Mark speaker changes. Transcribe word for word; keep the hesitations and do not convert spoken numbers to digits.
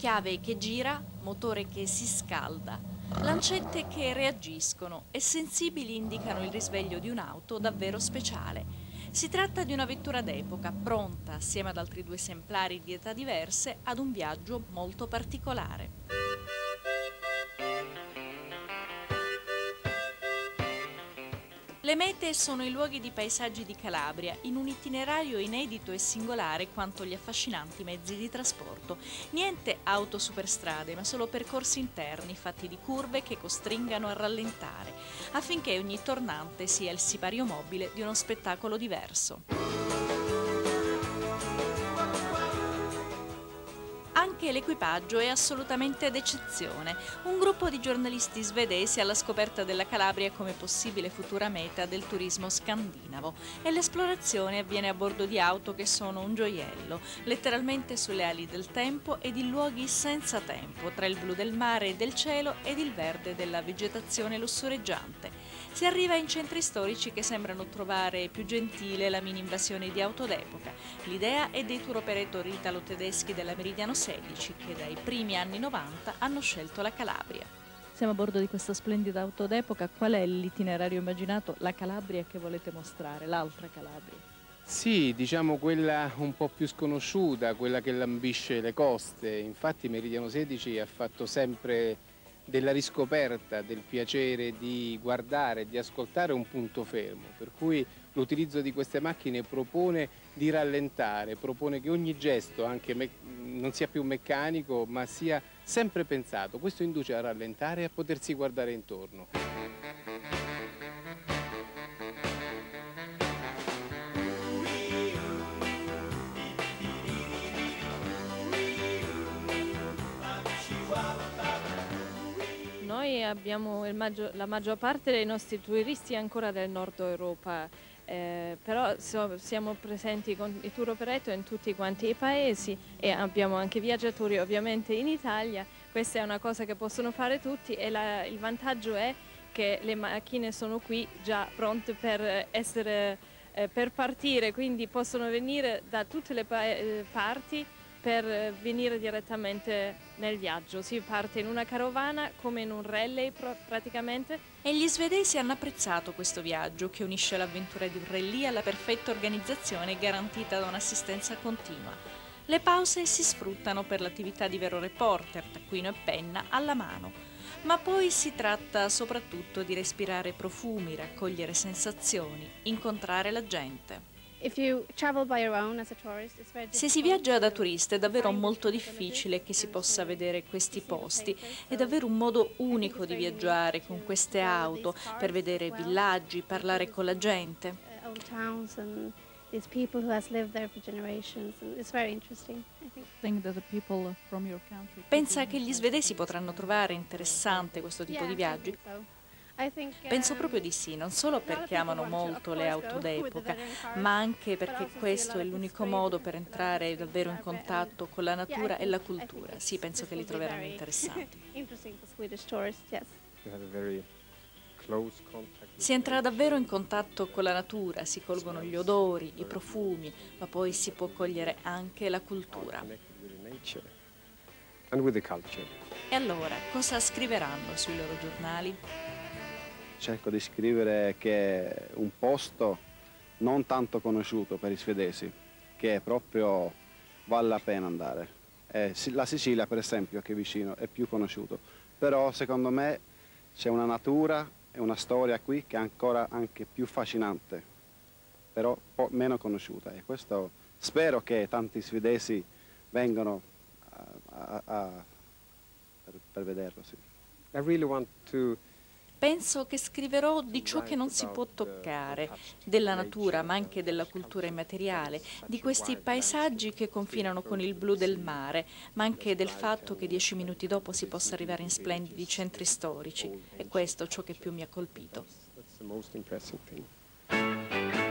Speaker 1: chiave che gira, motore che si scalda, lancette che reagiscono e sensibili indicano il risveglio di un'auto davvero speciale. Si tratta di una vettura d'epoca, pronta, assieme ad altri due esemplari di età diverse, ad un viaggio molto particolare. Le mete sono i luoghi di paesaggi di Calabria, in un itinerario inedito e singolare quanto gli affascinanti mezzi di trasporto. Niente auto superstrade, ma solo percorsi interni fatti di curve che costringano a rallentare, affinché ogni tornante sia il sipario mobile di uno spettacolo diverso. Anche l'equipaggio è assolutamente d'eccezione. Un gruppo di giornalisti svedesi alla scoperta della Calabria come possibile futura meta del turismo scandinavo e l'esplorazione avviene a bordo di auto che sono un gioiello, letteralmente sulle ali del tempo ed in luoghi senza tempo, tra il blu del mare e del cielo ed il verde della vegetazione lussureggiante. Si arriva in centri storici che sembrano trovare più gentile la mini invasione di auto d'epoca. L'idea è dei tour operator italo-tedeschi della Meridiano sedici che dai primi anni novanta hanno scelto la Calabria. Siamo a bordo di questa splendida auto d'epoca. Qual è l'itinerario immaginato? La Calabria che volete mostrare, l'altra Calabria?
Speaker 2: Sì, diciamo quella un po' più sconosciuta, quella che lambisce le coste. Infatti Meridiano sedici ha fatto sempre della riscoperta del piacere di guardare, di ascoltare un punto fermo, per cui l'utilizzo di queste macchine propone di rallentare, propone che ogni gesto anche non sia più meccanico ma sia sempre pensato. Questo induce a rallentare e a potersi guardare intorno.
Speaker 3: Noi abbiamo il maggior, la maggior parte dei nostri turisti ancora del nord Europa, eh, però so, siamo presenti con i tour operator in tutti quanti i paesi e abbiamo anche viaggiatori ovviamente in Italia. Questa è una cosa che possono fare tutti e la, il vantaggio è che le macchine sono qui già pronte per essere, eh, per partire, quindi possono venire da tutte le pa eh, parti per venire direttamente nel viaggio. Si parte in una carovana come in un rally praticamente.
Speaker 1: E gli svedesi hanno apprezzato questo viaggio che unisce l'avventura di un rally alla perfetta organizzazione garantita da un'assistenza continua. Le pause si sfruttano per l'attività di vero reporter, taccuino e penna alla mano. Ma poi si tratta soprattutto di respirare profumi, raccogliere sensazioni, incontrare la gente. Se si viaggia da turista è davvero molto difficile che si possa vedere questi posti, è davvero un modo unico di viaggiare con queste auto, per vedere villaggi, parlare con la gente. Pensa che gli svedesi potranno trovare interessante questo tipo di viaggi? Penso proprio di sì, non solo perché amano molto le auto d'epoca, ma anche perché questo è l'unico modo per entrare davvero in contatto con la natura e la cultura. Sì, penso che li troveranno interessanti. Si entra davvero in contatto con la natura, si colgono gli odori, i profumi, ma poi si può cogliere anche la cultura. E allora, cosa scriveranno sui loro giornali?
Speaker 4: Cerco di scrivere che è un posto non tanto conosciuto per i svedesi, che proprio vale la pena andare. Eh, la Sicilia, per esempio, che è vicino, è più conosciuto, però secondo me c'è una natura e una storia qui che è ancora anche più affascinante, però un po' meno conosciuta. E questo spero che tanti svedesi vengano a, a, a, per, per vederlo. Sì.
Speaker 2: I really want to
Speaker 1: Penso che scriverò di ciò che non si può toccare, della natura ma anche della cultura immateriale, di questi paesaggi che confinano con il blu del mare, ma anche del fatto che dieci minuti dopo si possa arrivare in splendidi centri storici. E questo è ciò che più mi ha colpito.